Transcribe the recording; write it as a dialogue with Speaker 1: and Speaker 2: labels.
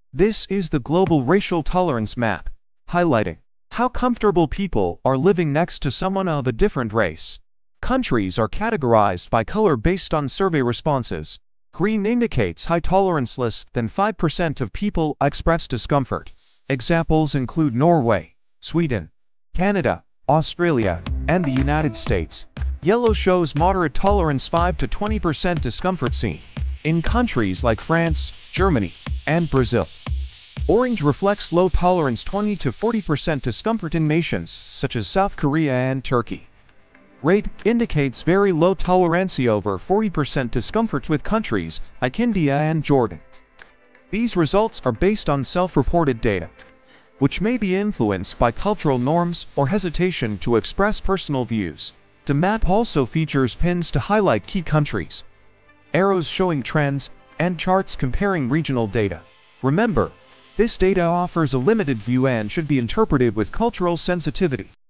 Speaker 1: This is the global racial tolerance map, highlighting how comfortable people are living next to someone of a different race. Countries are categorized by color based on survey responses. Green indicates high tolerance, less than 5% of people express discomfort. Examples include Norway, Sweden, Canada, Australia, and the United States. Yellow shows moderate tolerance, 5 to 20% discomfort seen in countries like France, Germany, and Brazil. Orange reflects low tolerance, 20 to 40% discomfort in nations such as South Korea and Turkey. Red indicates very low tolerance, over 40% discomfort with countries like India and Jordan. These results are based on self-reported data, which may be influenced by cultural norms or hesitation to express personal views. The map also features pins to highlight key countries, arrows showing trends, and charts comparing regional data. Remember, this data offers a limited view and should be interpreted with cultural sensitivity.